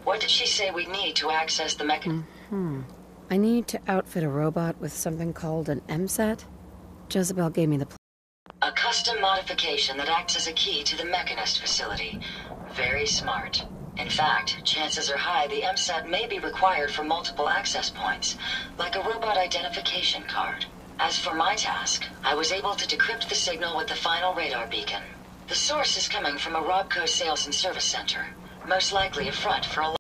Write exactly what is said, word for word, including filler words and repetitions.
What did she say we need to access the mech- Hmm. I need to outfit a robot with something called an M SAT. Jezebel gave me the pl- A custom modification that acts as a key to the Mechanist facility. Very smart. In fact, chances are high the M SAT may be required for multiple access points, like a robot identification card. As for my task, I was able to decrypt the signal with the final radar beacon. The source is coming from a Robco sales and service center, most likely a front for a